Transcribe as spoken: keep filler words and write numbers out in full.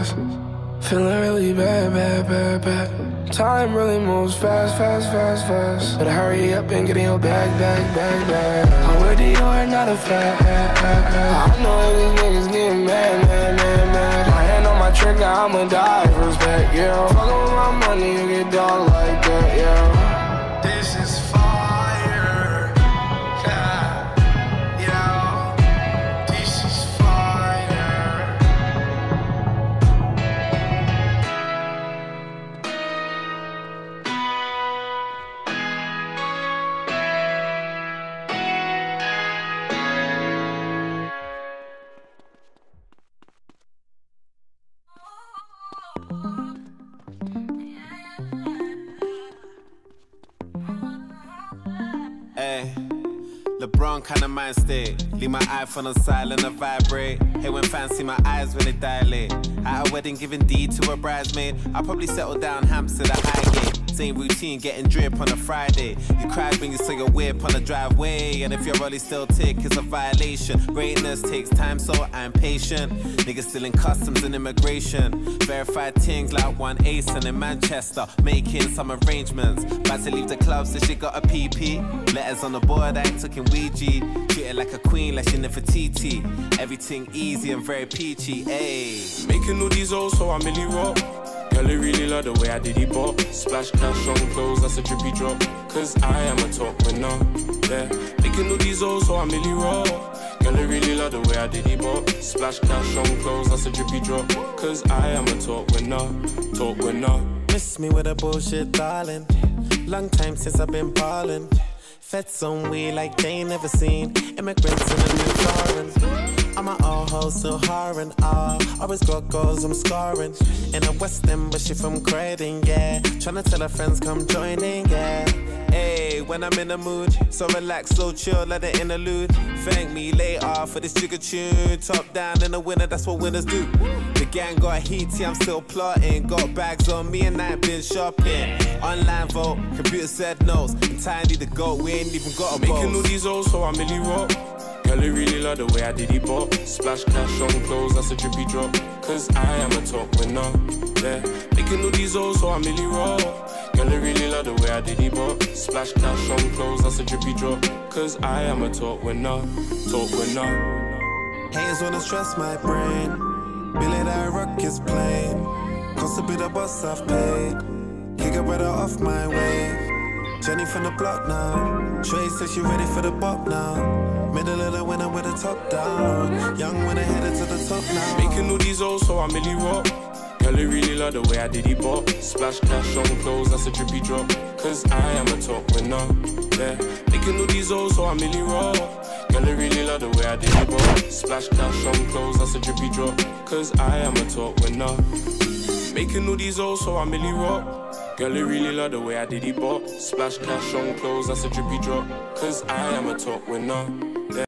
fast. Feeling really bad, bad, bad, bad. Time really moves fast, fast, fast, fast. Better hurry up and get in your bag, bag, bag, bag. I'm with you and not a fat. I know these niggas getting mad, mad, mad, mad. My hand on my trigger, I'ma die for respect, yeah. Fuckin' with my money, you get dog like that, yeah. This is fire, yeah, yeah. This is fire. Hey, LeBron kinda mind state. Leave my iPhone on silent and vibrate. Hey, when fans see my eyes when they dilate. At a wedding giving D to a bridesmaid. I'll probably settle down Hampstead at Highgate. Same routine, getting drip on a Friday. You cried when you saw your whip on the driveway. And if your rollie still tick, it's a violation. Greatness takes time, so I'm patient. Niggas still in customs and immigration. Verified things like one ace and in Manchester. Making some arrangements. About to leave the club, so she got a P P. Letters on the board, I ain't took in Ouija. Treated like a queen, like she never T T. Everything easy and very peachy, ayy. Making all these O's, so I really rock. Girl, I really love the way I did it bop. Splash cash on clothes, that's a drippy drop. Cause I am a top winner, yeah. Making all these O's, so I really rock. Girl, I really love the way I did it bop. Splash cash on clothes, that's a drippy drop. Cause I am a top winner, top winner. Miss me with a bullshit, darling. Long time since I've been ballin'. Feds on we like they ain't never seen. Immigrants in a new foreign. I'm an old hoe, still whoring, ah. Always got goals, I'm scoring. In a West End, but she from Croydon, yeah. Tryna tell her friends, come join in, yeah. Hey, when I'm in the mood, so relax, so chill, let the interlude. Thank me later for this jigger tune. Top down in the winner, that's what winners do. The gang got heaty, I'm still plotting. Got bags on me and I ain't been shopping. Online vote, computer said no's. And Tiny the goat, we ain't even got a boss. Making all these O's, so I really rock. Girl, I really love the way I did it bop. Splash cash on clothes, that's a drippy drop. Cause I am a top winner, yeah. Making all these O's, so I really rock. Girl, I really love the way I did it bop. Splash cash on clothes, that's a drippy drop. Cause I am a top winner, top winner. Haters wanna stress my brain. Billy that rock is plain. Cost a bit of boss I've paid. Kick a brother off my wave. Jenny from the block now. Trey says she ready for the bop now. Middle of the winter with the top down. Young when I headed to the top now. Making all these O's, so I really rock. Girl, I really love the way I did it bop. Splash cash on clothes, that's a drippy drop. Cause I am a top winner, yeah. Making all these O's, so I really rock. Girl, I really love the way I did it bop. Splash cash on clothes, that's a drippy drop. Cause I am a top winner. Making all these O's, so I really rock. Girl, I really love the way I did it bop. Splash cash on clothes, that's a drippy drop. Cause I am a top winner.